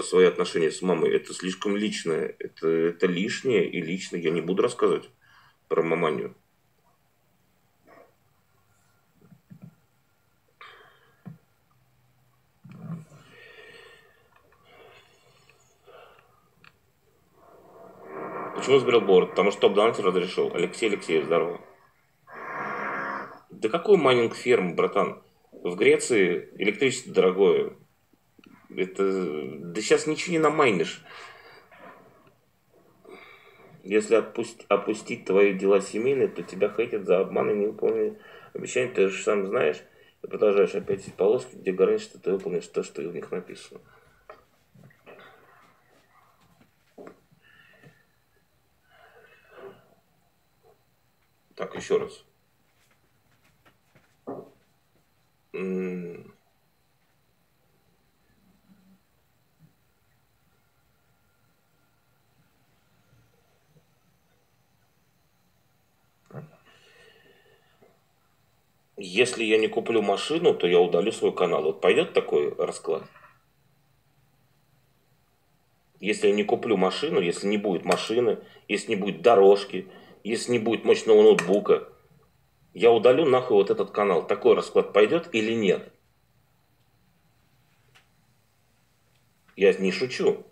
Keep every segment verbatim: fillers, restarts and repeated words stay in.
свои отношения с мамой. Это слишком личное. Это, это лишнее и личное. Я не буду рассказывать про маманию. Почему сбрил борт? Потому что топ-данcer разрешил. Алексей Алексеев, здорово. Да какой майнинг ферм, братан? В Греции электричество дорогое. Это... Да сейчас ничего не намайнишь. Если отпусть... опустить твои дела семейные, то тебя хейтят за обман и невыполнение обещаний. Ты же сам знаешь и продолжаешь опять эти полоски, где говоришь, что ты выполнишь то, что в них написано. Так, еще раз. М- Если я не куплю машину, то я удалю свой канал. Вот пойдет такой расклад? Если я не куплю машину, если не будет машины, если не будет дорожки, если не будет мощного ноутбука, я удалю нахуй вот этот канал. Такой расклад пойдет или нет? Я не шучу.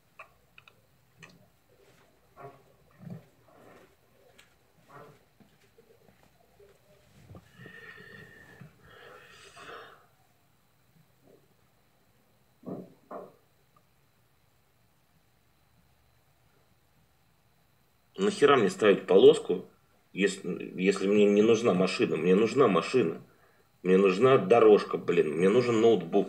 Нахера мне ставить полоску, если, если мне не нужна машина? Мне нужна машина. Мне нужна дорожка, блин. Мне нужен ноутбук.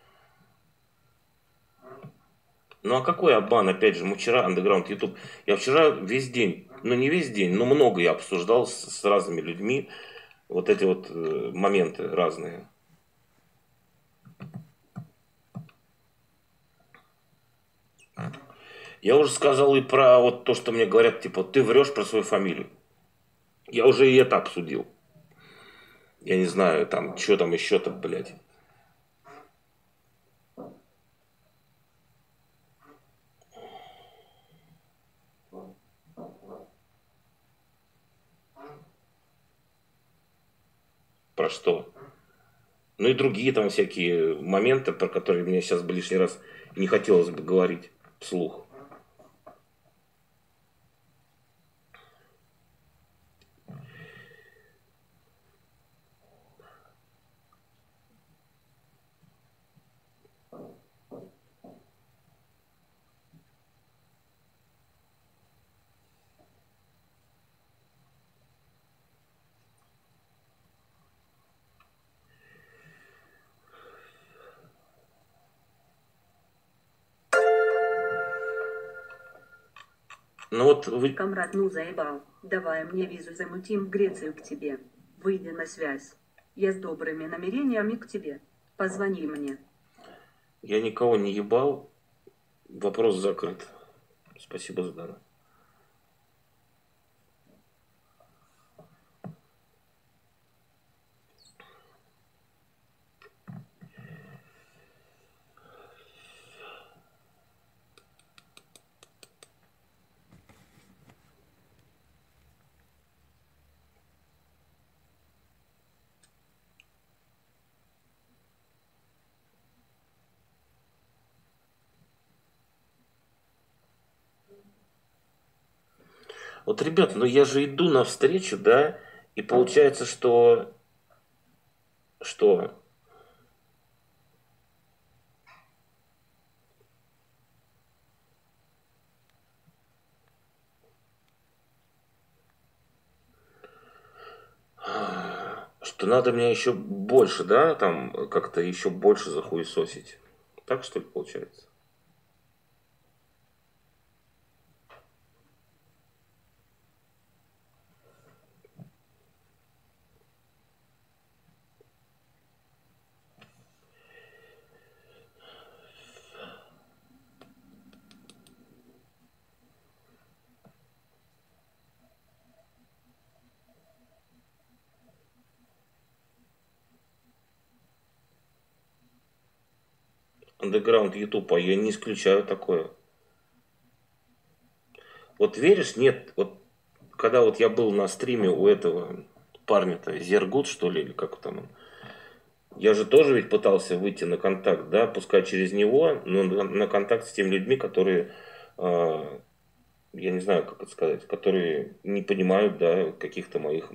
Ну а какой обман, опять же, мы вчера, Underground YouTube, я вчера весь день, ну не весь день, но много я обсуждал с, с разными людьми вот эти вот э, моменты разные. Я уже сказал и про вот то, что мне говорят, типа, ты врешь про свою фамилию. Я уже и это обсудил. Я не знаю, там, что там еще-то, блядь. Про что? Ну и другие там всякие моменты, про которые мне сейчас бы лишний раз не хотелось бы говорить вслух. Ну вот вы... Камрад, ну заебал. Давай мне визу замутим в Грецию к тебе. Выйди на связь. Я с добрыми намерениями к тебе. Позвони мне. Я никого не ебал. Вопрос закрыт. Спасибо за данное. Вот, ребят, ну я же иду навстречу, да, и получается, что... Что? Что надо меня еще больше, да, там, как-то еще больше захуесосить. Так, что ли, получается? Underground YouTube, а я не исключаю такое. Вот веришь, нет, вот когда вот я был на стриме у этого парня-то, Зергут, что ли, или как там он, я же тоже ведь пытался выйти на контакт, да, пускай через него, но на, на контакт с теми людьми, которые, э, я не знаю, как это сказать, которые не понимают, да, каких-то моих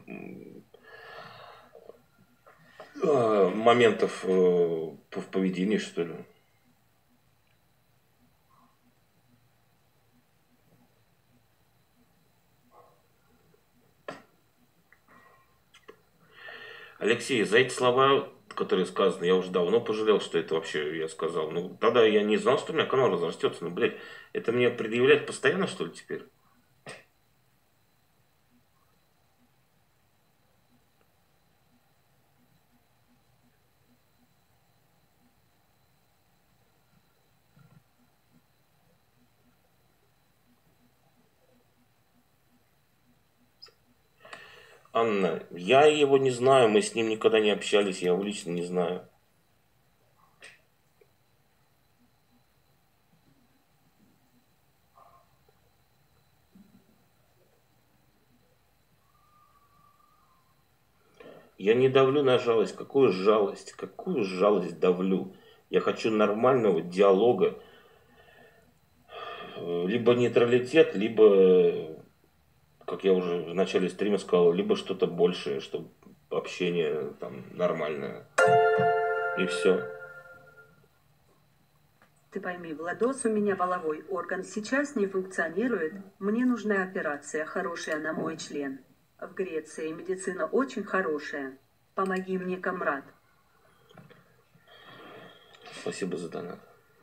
э, моментов э, в поведении, что ли. Алексей, за эти слова, которые сказаны, я уже давно пожалел, что это вообще я сказал. Ну, тогда я не знал, что у меня канал разрастется. Ну, блядь, это мне предъявлять постоянно, что ли, теперь? Анна, я его не знаю, мы с ним никогда не общались, я его лично не знаю. Я не давлю на жалость. Какую жалость? Какую жалость давлю? Я хочу нормального диалога. Либо нейтралитет, либо, как я уже в начале стрима сказал, либо что-то большее, чтобы общение там нормальное. И все. Ты пойми, Владос, у меня половой орган сейчас не функционирует. Мне нужна операция, хорошая на мой член. В Греции медицина очень хорошая. Помоги мне, комрад. Спасибо за донат.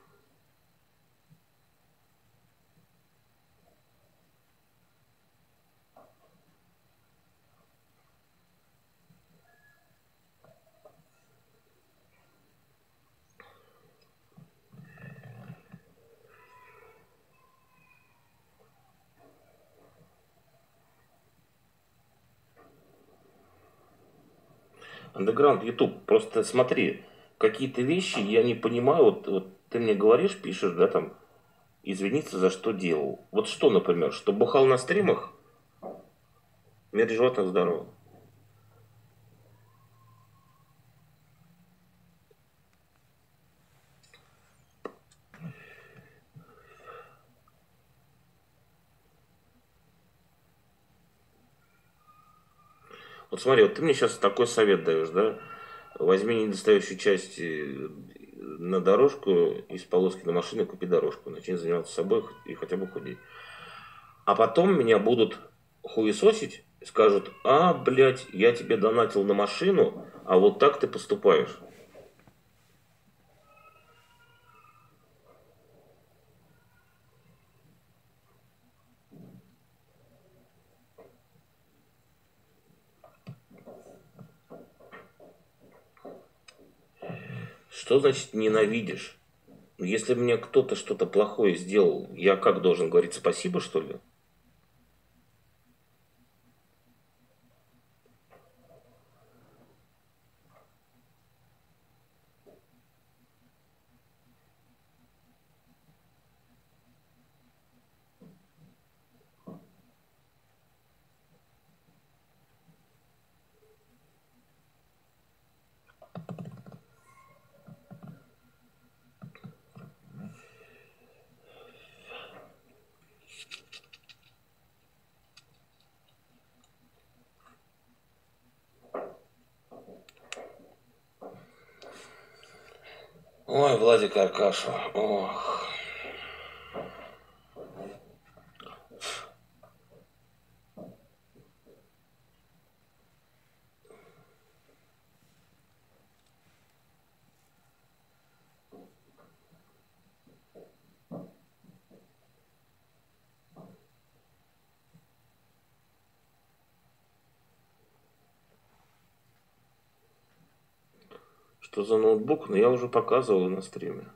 Underground YouTube, просто смотри, какие-то вещи я не понимаю, вот, вот ты мне говоришь, пишешь, да, там, извиниться за что делал. Вот что, например, что бухал на стримах? Мир животных здорово. Вот смотри, вот ты мне сейчас такой совет даешь, да? Возьми недостающую часть э, на дорожку, из полоски на машину, купи дорожку, начни заниматься собой и хотя бы худеть. А потом меня будут хуесосить, скажут, а, блядь, я тебе донатил на машину, а вот так ты поступаешь. Что значит ненавидишь? Ну, если мне кто-то что-то плохое сделал, я как должен говорить спасибо, что ли? Ой, Владик Аркаша, ох. Что за ноутбук? Ну, я уже показывал на стриме.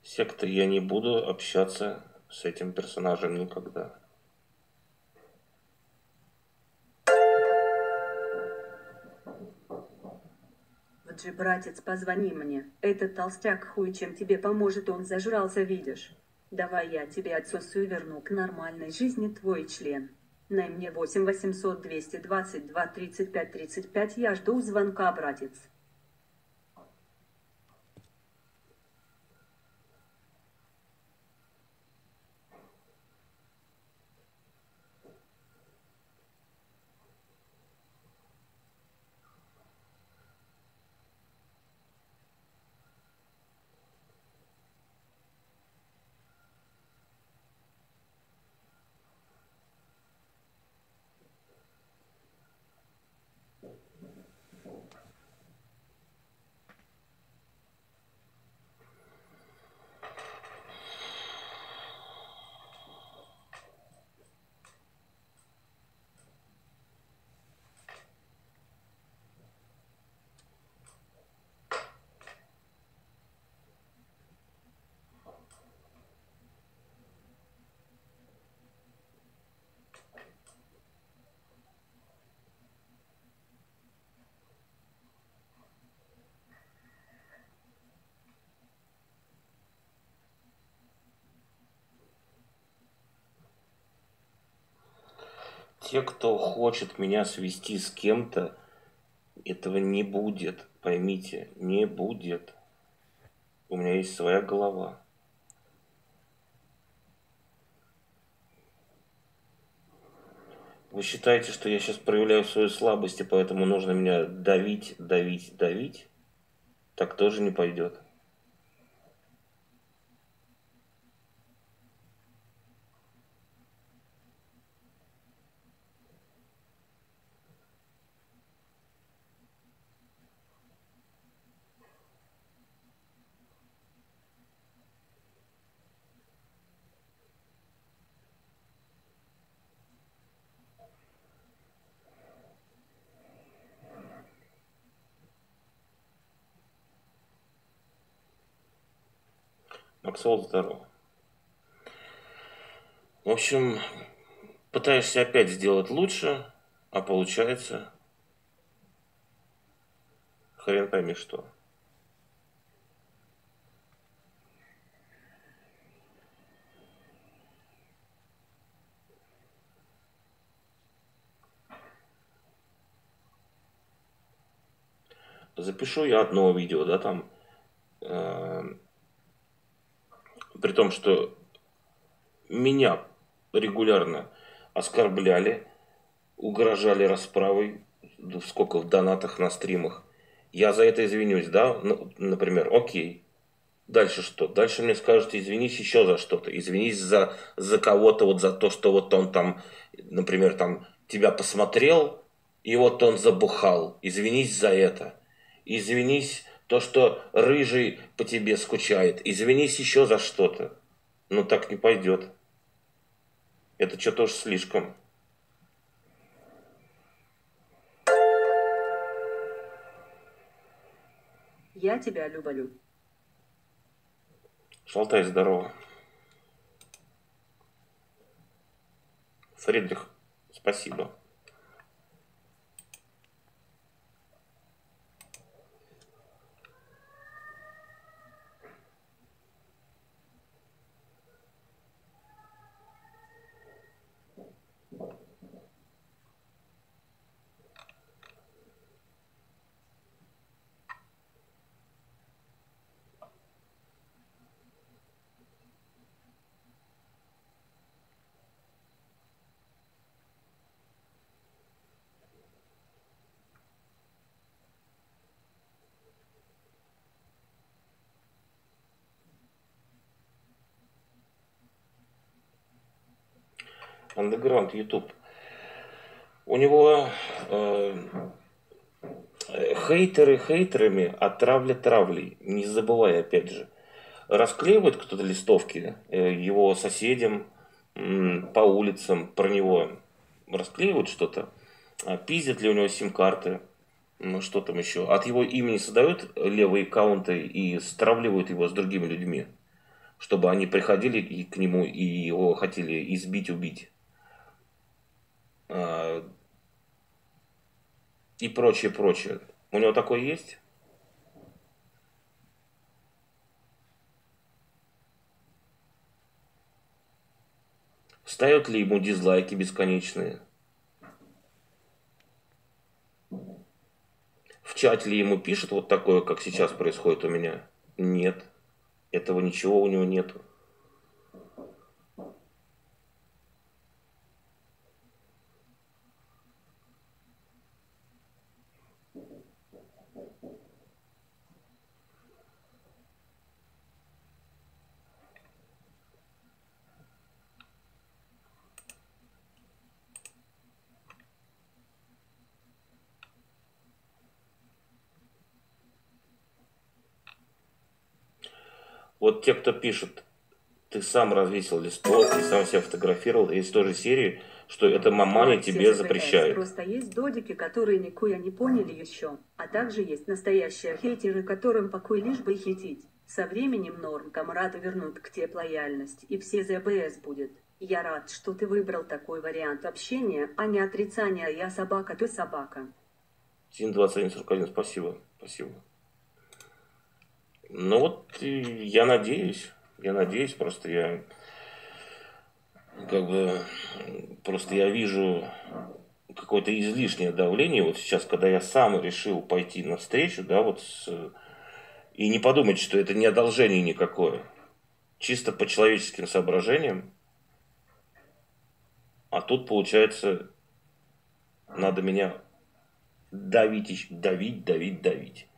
Секта, я не буду общаться с этим персонажем никогда. Вот же, братец, позвони мне. Этот толстяк хуй чем тебе поможет, он зажрался, видишь. Давай я тебе отсосую, верну к нормальной жизни твой член. На мне восемь восемьсот двести двадцать два тридцать пять тридцать пять, я жду звонка, братец. Те, кто хочет меня свести с кем-то, этого не будет. Поймите, не будет. У меня есть своя голова. Вы считаете, что я сейчас проявляю свою слабость, и поэтому нужно меня давить, давить, давить? Так тоже не пойдет. Максвелл, здорово. В общем, пытаешься опять сделать лучше, а получается хрен пойми что. Запишу я одно видео, да, там, э, при том, что меня регулярно оскорбляли, угрожали расправой, да сколько в донатах на стримах. Я за это извинюсь, да, ну, например, окей. Дальше что? Дальше мне скажете, извинись еще за что-то. Извинись за, за кого-то, вот за то, что вот он там, например, там тебя посмотрел, и вот он забухал. Извинись за это. Извинись то, что рыжий по тебе скучает. Извинись еще за что-то. Ну так не пойдет. Это что-то уж слишком. Я тебя люблю. Шалтай, здорово. Фридрих, спасибо. Underground YouTube. У него э, хейтеры хейтерами, а травля травлей. Не забывай, опять же. Расклеивает кто-то листовки э, его соседям м, по улицам про него. Расклеивают что-то. А пиздят ли у него сим-карты. Ну, что там еще. От его имени создают левые аккаунты и стравливают его с другими людьми. чтобы они приходили и к нему и его хотели избить, убить. А, и прочее, прочее. У него такое есть? Ставят ли ему дизлайки бесконечные? В чате ли ему пишет вот такое, как сейчас происходит у меня? Нет. Этого ничего у него нету. Вот те, кто пишет, ты сам развесил листок, ты сам себя фотографировал, из той же серии, что это маманя тебе запрещает. Просто есть додики, которые никуя не поняли еще, а также есть настоящие хейтеры, которым покой лишь бы хейтить. Со временем норм камрада вернут к тебе лояльность, и все ЗБС будет. Я рад, что ты выбрал такой вариант общения, а не отрицание «я собака, ты собака». Син двадцать один сорок один, спасибо, спасибо. Ну вот, я надеюсь, я надеюсь, просто я, как бы, просто я вижу какое-то излишнее давление, вот сейчас, когда я сам решил пойти навстречу, да, вот, с, и не подумать, что это не одолжение никакое, чисто по человеческим соображениям, а тут, получается, надо меня давить, давить, давить, давить.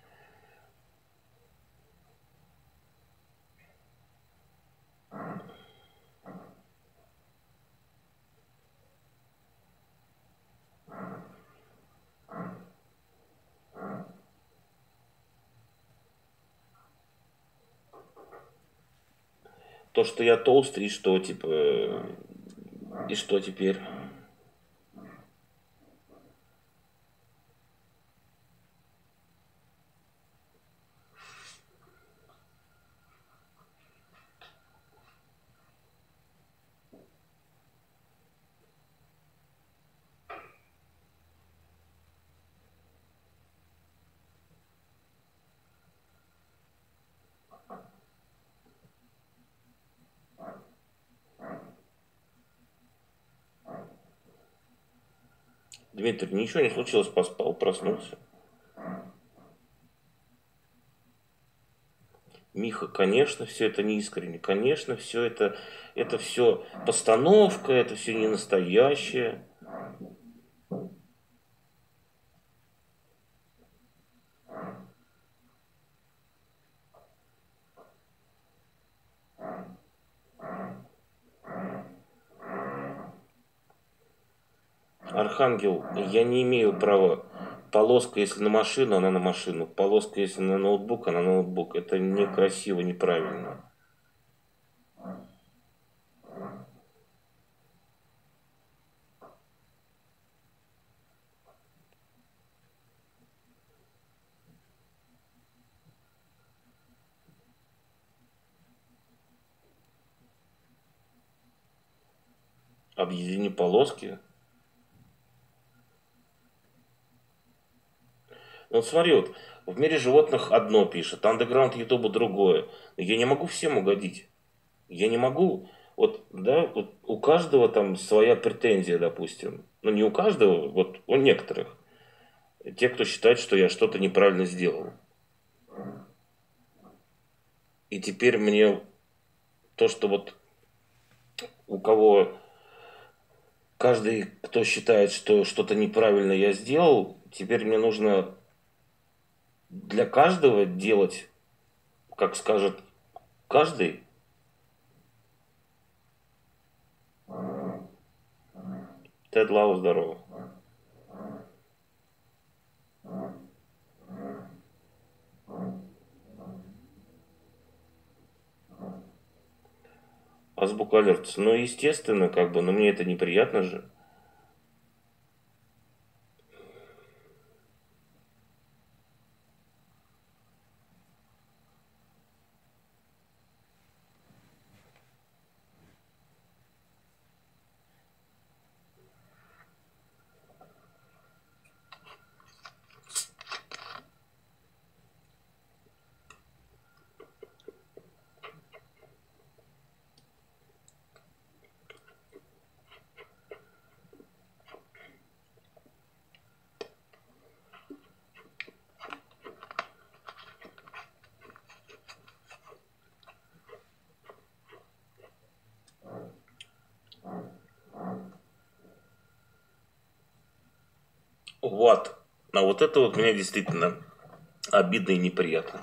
То, что я толстый, и что, типа, и что теперь? Дмитрий, ничего не случилось, поспал, проснулся. Миха, конечно, все это не искренне, конечно, все это, это все постановка, это все не настоящее. Архангел, я не имею права. Полоска, если на машину, она на машину. Полоска, если на ноутбук, она на ноутбук. Это некрасиво, неправильно. Объедини полоски. Вот смотри, вот в мире животных одно пишет, андеграунд Ютуба другое. Я не могу всем угодить. Я не могу, вот, да, вот у каждого там своя претензия, допустим. Ну, не у каждого, вот у некоторых. Те, кто считает, что я что-то неправильно сделал. И теперь мне то, что вот у кого каждый, кто считает, что что-то неправильно я сделал, теперь мне нужно для каждого делать, как скажет каждый. Тед Лау, здорово. Азбука Алерт. Ну, естественно, как бы, но мне это неприятно же. Вот. А вот это вот мне действительно обидно и неприятно.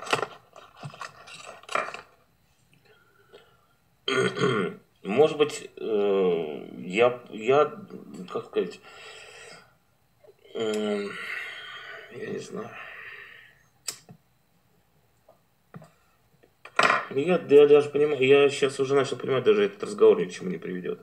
Может быть, э, я, я, как сказать, э, я не знаю. Я, я даже понимаю, я сейчас уже начал понимать, даже этот разговор ни к чему не приведет.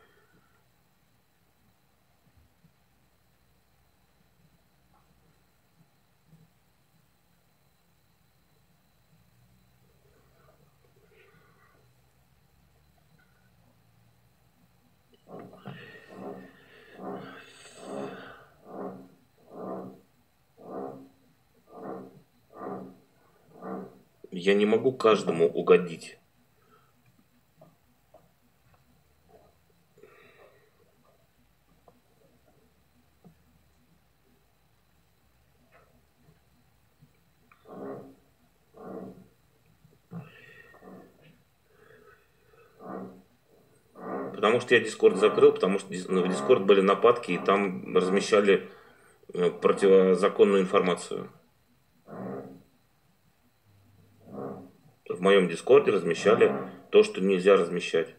Я не могу каждому угодить. Потому что я Discord закрыл, потому что в Discord были нападки, и там размещали э, противозаконную информацию. В моем Дискорде размещали то, что нельзя размещать.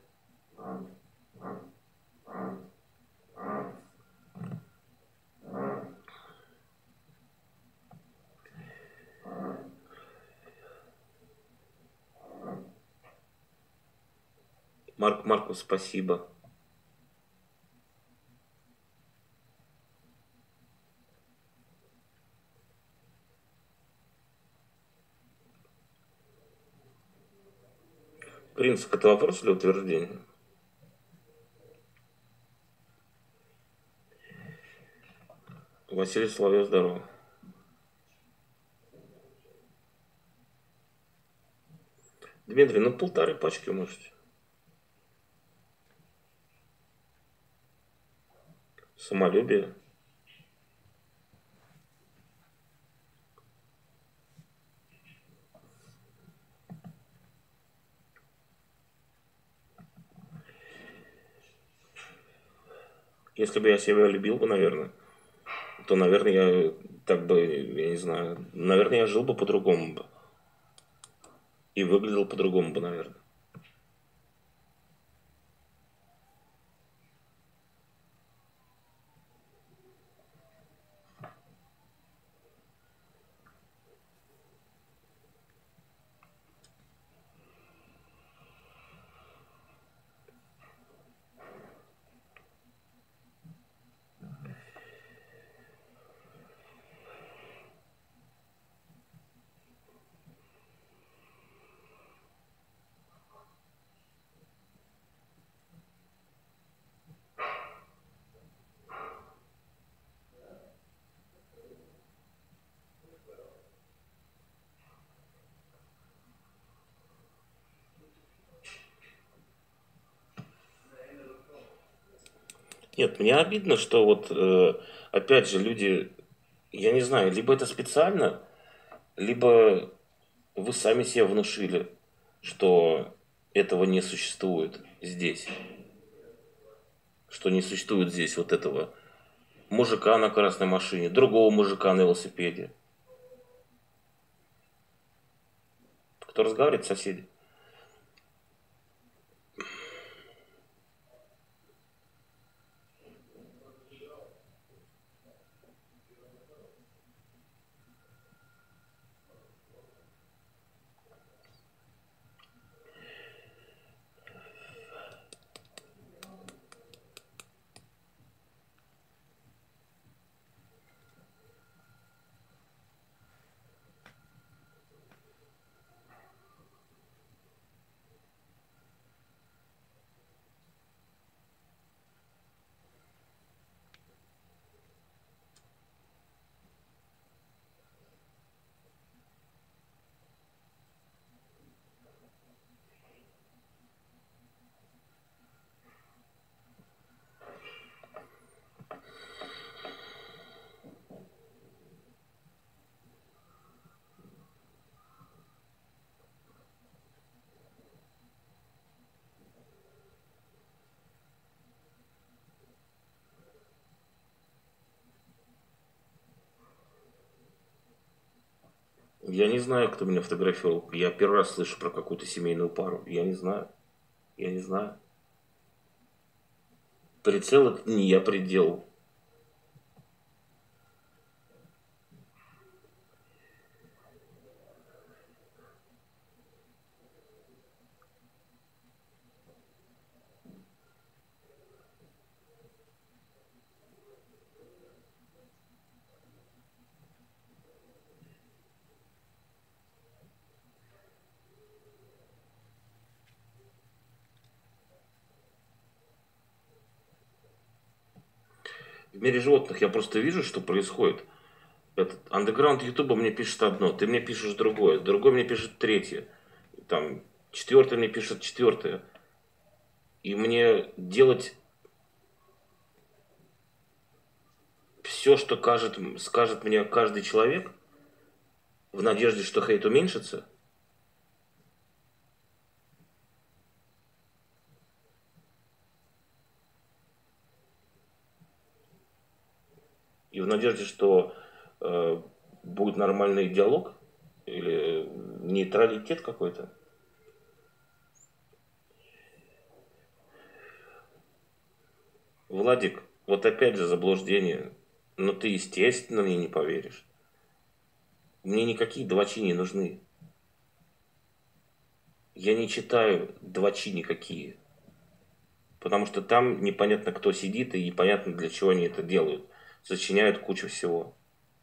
Марк Марков, спасибо. Принцип, это вопрос или утверждение? Василий Соловьев, здорово. Дмитрий, ну полторы пачки можете. Самолюбие. Если бы я себя любил бы, наверное, то, наверное, я так бы, я не знаю, наверное, я жил бы по-другому бы. И выглядел по-другому бы, наверное. Нет, мне обидно, что вот, э, опять же, люди, я не знаю, либо это специально, либо вы сами себе внушили, что этого не существует здесь. Что не существует здесь вот этого мужика на красной машине, другого мужика на велосипеде. Кто разговаривает, соседи? Я не знаю, кто меня фотографировал. Я первый раз слышу про какую-то семейную пару. Я не знаю. Я не знаю. Прицел это не я приделал. В мире животных я просто вижу, что происходит. Этот андеграунд Ютуба мне пишет одно, ты мне пишешь другое, другой мне пишет третье, там четвертый мне пишет четвертое. И мне делать все, что кажет, скажет мне каждый человек, в надежде, что хейт уменьшится, и в надежде, что э, будет нормальный диалог или нейтралитет какой-то. Владик, вот опять же заблуждение. Но ты, естественно, мне не поверишь. Мне никакие двачи не нужны. Я не читаю двачи никакие. Потому что там непонятно, кто сидит, и непонятно, для чего они это делают. Сочиняют кучу всего.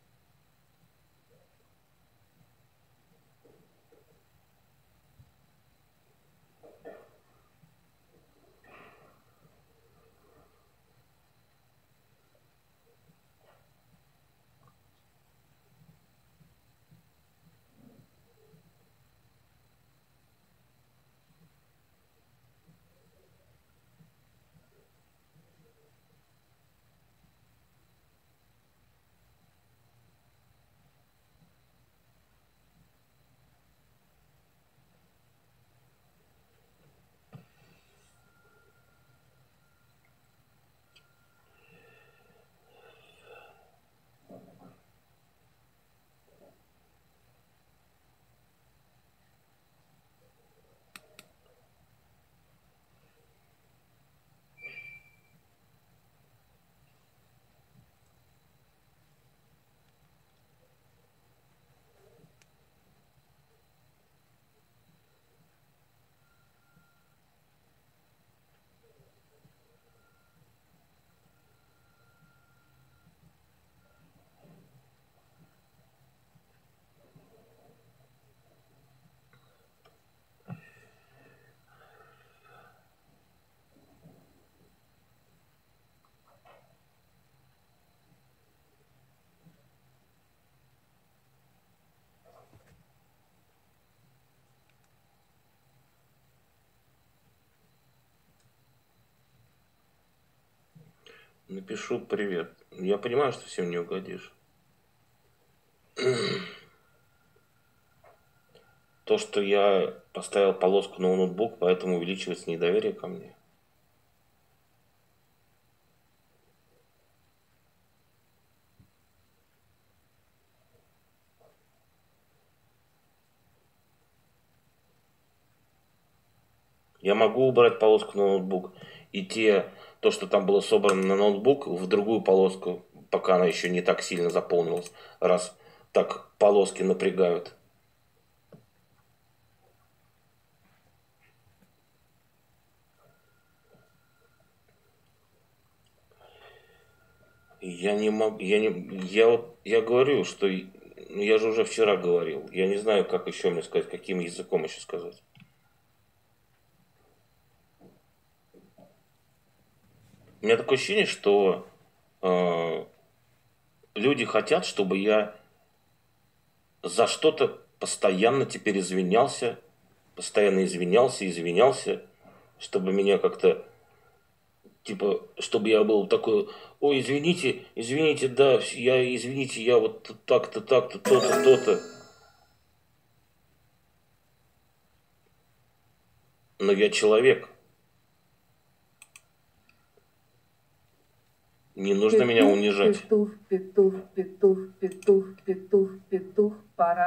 Напишу привет. Я понимаю, что всем не угодишь. То, что я поставил полоску на ноутбук, поэтому увеличивается недоверие ко мне. Я могу убрать полоску на ноутбук и те, то, что там было собрано на ноутбук, в другую полоску, пока она еще не так сильно заполнилась, раз так полоски напрягают. Я не могу, я не, я вот, я говорю, что, ну, я же уже вчера говорил, я не знаю, как еще мне сказать, каким языком еще сказать. У меня такое ощущение, что э, люди хотят, чтобы я за что-то постоянно теперь извинялся, постоянно извинялся, извинялся, чтобы меня как-то, типа, чтобы я был такой, ой, извините, извините, да, я, извините, я вот так-то, так-то, то-то, то-то. Но я человек. Не нужно меня Петух, унижать. петух, петух, петух, петух, петух, петух, пора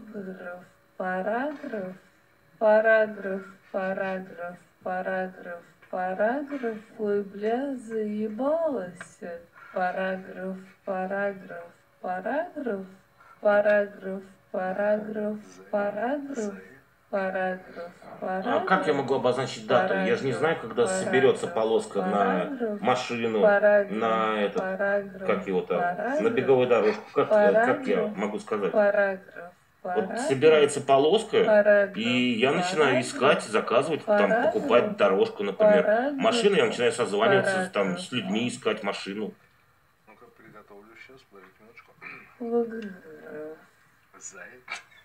параграф, параграф, параграф, параграф, параграф, ой, бля, заебалась. Параграф, параграф, параграф, параграф, параграф, параграф, параграф, А как я параграф, могу обозначить дату? Я же не параграф, знаю, когда соберется параграф, полоска на параграф, машину, параграф, на этот, параграф, как его там, на параграф, беговую дорожку. Как, э, как я параграф, могу сказать? параграф, Вот параграф, собирается полоска, параграф, и я начинаю искать, параграф, заказывать, там, покупать параграф, дорожку, например. Машину, я параграф, начинаю созваниваться там, параграф. с людьми, искать машину. Ну-ка, приготовлю сейчас, подождите минуточку. Параграф. Заяц.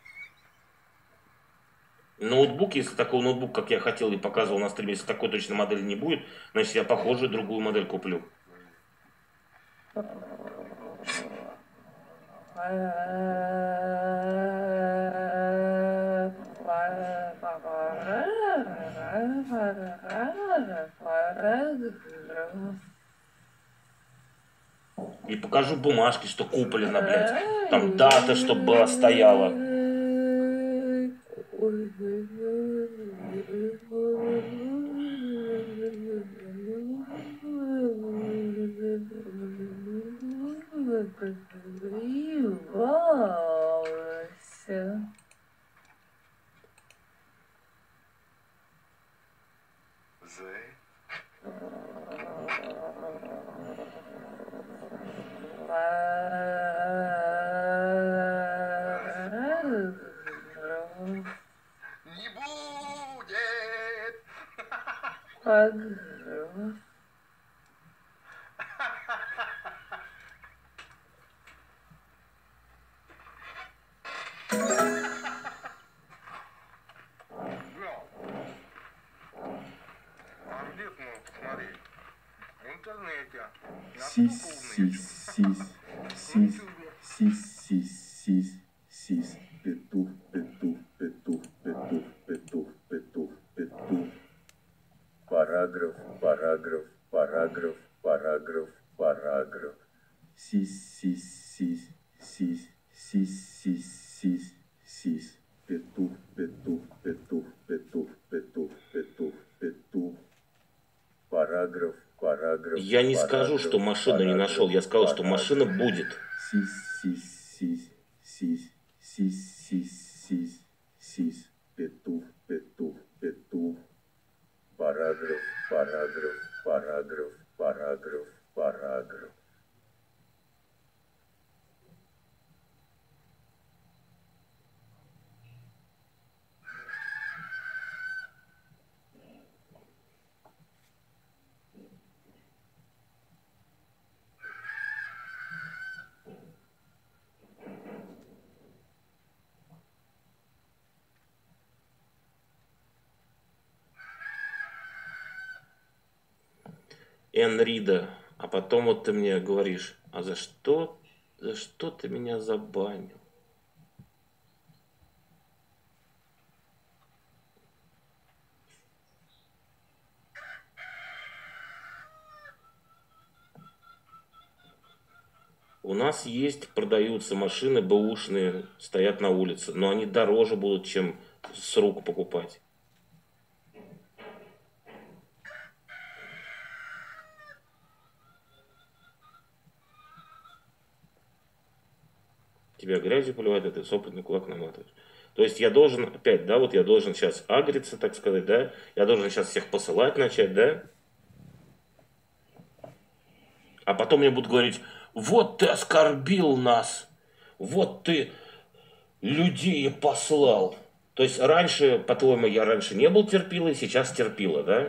Ноутбук, если такой ноутбук, как я хотел и показывал на стриме, если такой точно модели не будет, значит я похожую другую модель куплю. И покажу бумажки, что куплено, блядь. Там дата, чтобы была стояла. Зай. Не будет. Параграф. А где ты мог посмотреть? В интернете. Сис, сис, сис, сис, сис, сис, сис, сис, петух, петух, петух, петух, петух, петух, петух. Параграф, параграф, параграф, параграф, параграф. Сис, сис, сис, сис, сис, сис, сис, сис. Петух, петух, петух, петух, петух, петух, петух. Параграф, параграф. Я не скажу, что машину не нашел. Я сказал, что машина будет. Сис, сис, сис, сис, сис, сис, сис, сис. Петух, петух, петух. Параграф, параграф, параграф, параграф, параграф. Энрида. А потом вот ты мне говоришь, а за что, за что ты меня забанил? У нас есть, продаются машины бэушные, стоят на улице, но они дороже будут, чем с рук покупать. Тебя грязью поливают, а ты сопли кулак наматываешь. То есть я должен, опять, да, вот я должен сейчас агриться, так сказать, да, я должен сейчас всех посылать начать, да, а потом мне будут говорить, вот ты оскорбил нас, вот ты людей послал. То есть раньше, по-твоему, я раньше не был терпилой, сейчас терпила, да?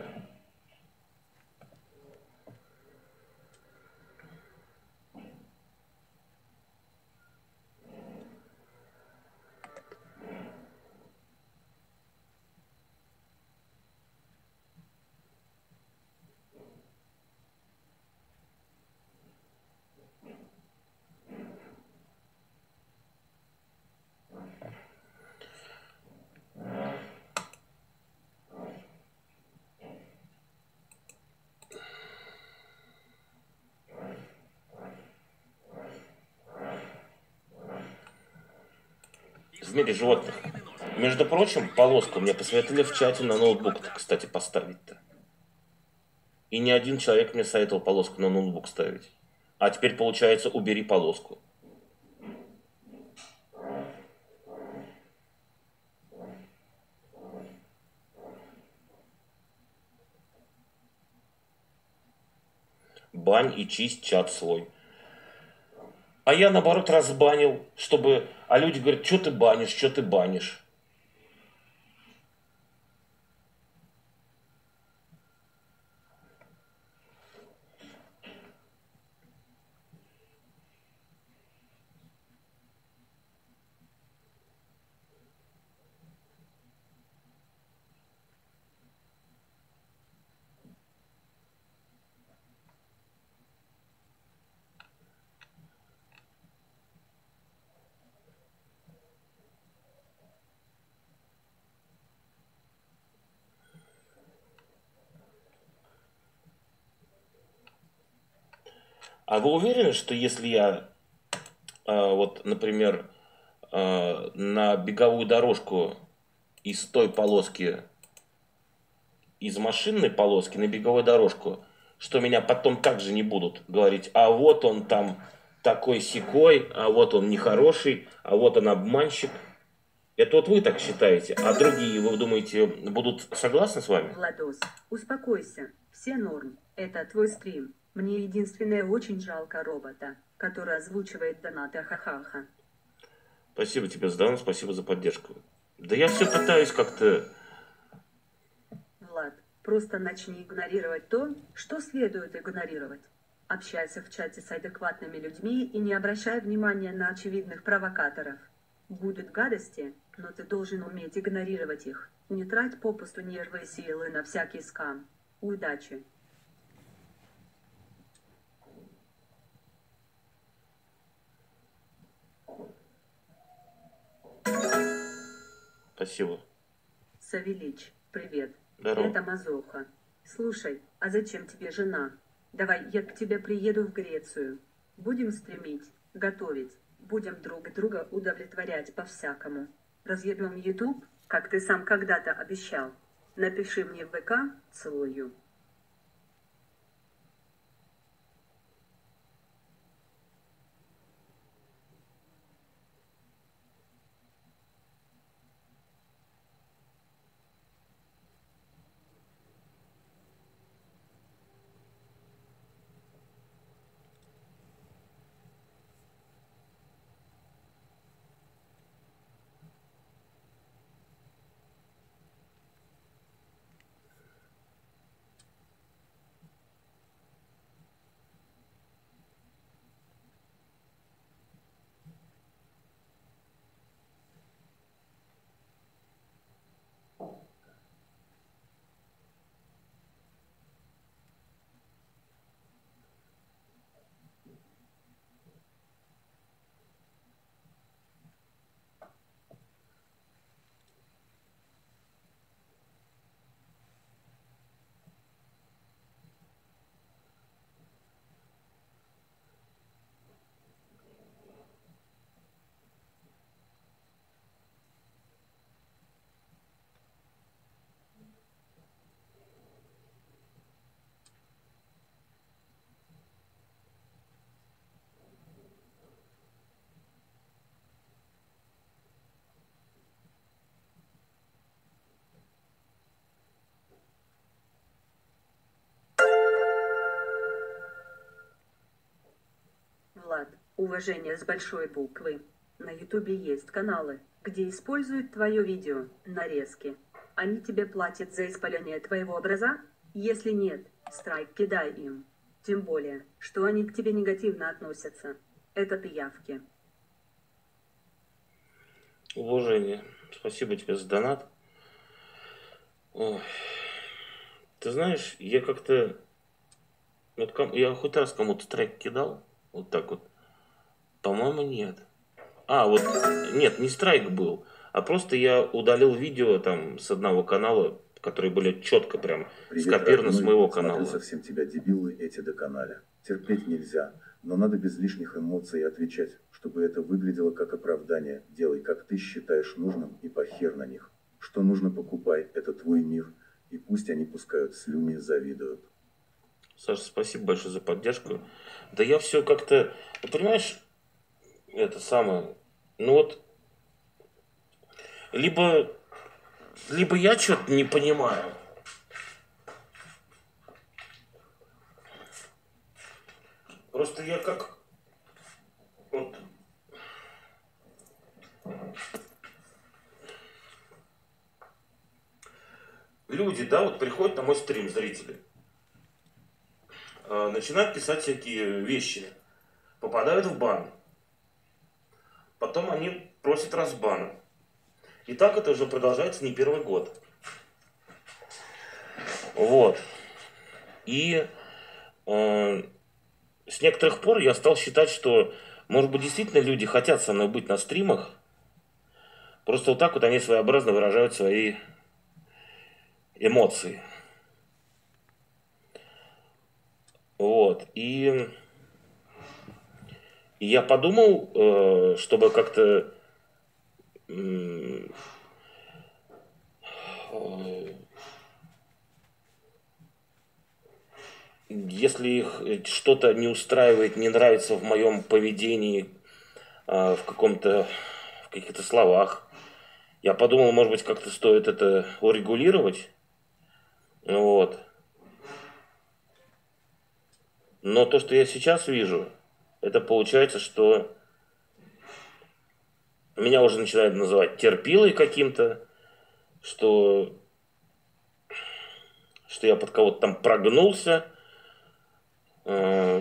в мире животных. Между прочим, полоску мне посоветовали в чате на ноутбук, кстати, поставить-то. И ни один человек мне советовал полоску на ноутбук ставить. А теперь, получается, убери полоску. Бань и чисть чат свой. А я, наоборот, разбанил, чтобы... А люди говорят, что ты банишь, что ты банишь. А вы уверены, что если я, э, вот, например, э, на беговую дорожку из той полоски, из машинной полоски на беговую дорожку, что меня потом также не будут говорить, а вот он там такой-сякой, а вот он нехороший, а вот он обманщик? Это вот вы так считаете, а другие, вы думаете, будут согласны с вами? Владос, успокойся, все норм, это твой стрим. Мне единственное очень жалко робота, который озвучивает донаты ха-ха-ха. Спасибо тебе за донат, спасибо за поддержку. Да я все пытаюсь как-то... Влад, просто начни игнорировать то, что следует игнорировать. Общайся в чате с адекватными людьми и не обращай внимания на очевидных провокаторов. Будут гадости, но ты должен уметь игнорировать их. Не трать попусту нервы и силы на всякий скам. Удачи! Спасибо. Савелич, привет. Здорово. Это Мазоха. Слушай, а зачем тебе жена? Давай я к тебе приеду в Грецию. Будем стримить, готовить. Будем друг друга удовлетворять по-всякому. Разъебем YouTube, как ты сам когда-то обещал. Напиши мне в ВК, целую. Влад, уважение с большой буквы. На Ютубе есть каналы, где используют твое видео, нарезки. Они тебе платят за исполнение твоего образа? Если нет, страйк кидай им. Тем более, что они к тебе негативно относятся. Это пиявки. Уважение. Спасибо тебе за донат. Ой. Ты знаешь, я как-то... Вот ком... Я хоть раз кому-то страйк кидал. Вот так вот. По-моему, нет. А, вот... Нет, не страйк был. А просто я удалил видео там с одного канала, которые были четко прям Привет, скопированы с родной. моего Смотрю канала. совсем тебя, дебилы, эти доконали. Терпеть нельзя. Но надо без лишних эмоций отвечать, чтобы это выглядело как оправдание. Делай, как ты считаешь нужным, и похер на них. Что нужно, покупай, это твой мир. И пусть они пускают слюни, завидуют. Саша, спасибо большое за поддержку. Да я все как-то, ну, понимаешь, это самое, ну вот, либо, либо я что-то не понимаю. Просто я как, вот, люди, да, вот приходят на мой стрим, зрители, э, начинают писать всякие вещи, попадают в бан. Потом они просят разбана. И так это уже продолжается не первый год. Вот. И э, с некоторых пор я стал считать, что, может быть, действительно люди хотят со мной быть на стримах. Просто вот так вот они своеобразно выражают свои эмоции. Вот. И, и я подумал, э, чтобы как-то э, если их что-то не устраивает, не нравится в моем поведении, э, в каком-то, в каких-то словах, я подумал, может быть, как-то стоит это урегулировать. Вот. Но то, что я сейчас вижу, это получается, что меня уже начинают называть терпилой каким-то, что, что я под кого-то там прогнулся, э,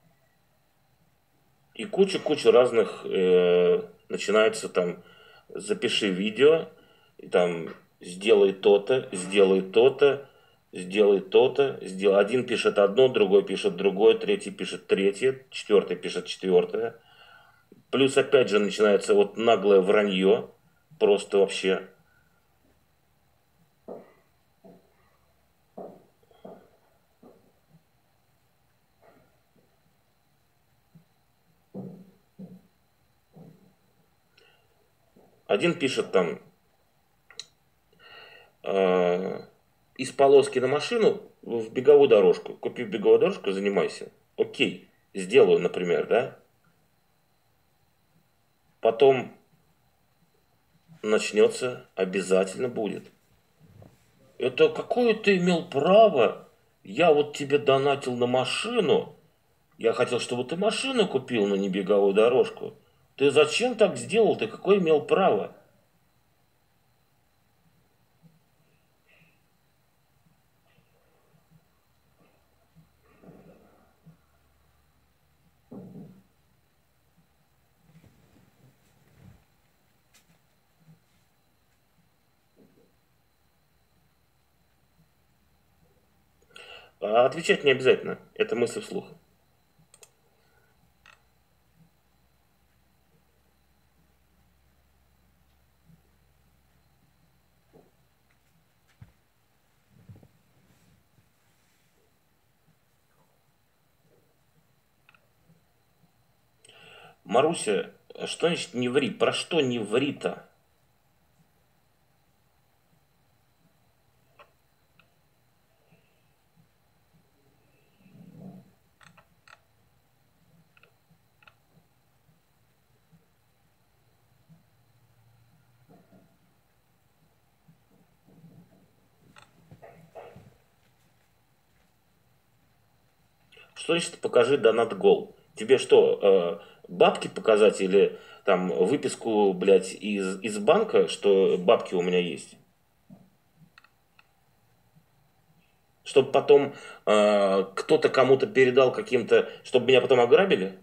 и куча-куча разных э, начинается там, запиши видео, и там сделай то-то, сделай то-то, сделай то-то, сделай. Один пишет одно, другой пишет другое, третий пишет третье, четвертый пишет четвертое. Плюс опять же начинается вот наглое вранье, просто вообще. Один пишет там э, из полоски на машину в беговую дорожку. Купи беговую дорожку, занимайся. Окей, сделаю, например, да? Потом начнется, обязательно будет. Это какое ты имел право? Я вот тебе донатил на машину. Я хотел, чтобы ты машину купил, но не беговую дорожку. Ты зачем так сделал? Ты какое имел право? А отвечать не обязательно. Это мысль вслух. Маруся, что значит не ври? Про что не ври-то? Что значит покажи донат гол? Тебе что, э, бабки показать или там выписку, блядь, из, из банка, что бабки у меня есть? Чтобы потом э, кто-то кому-то передал каким-то, чтобы меня потом ограбили?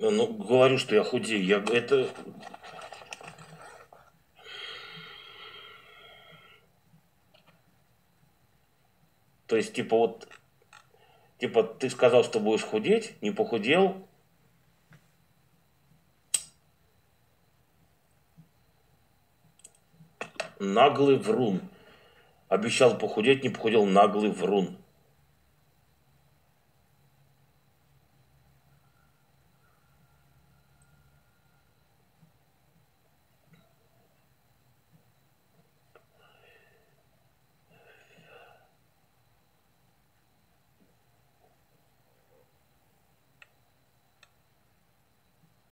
Ну, говорю, что я худею. Я, это... То есть, типа, вот... Типа, ты сказал, что будешь худеть, не похудел. Наглый врун. Обещал похудеть, не похудел, наглый врун.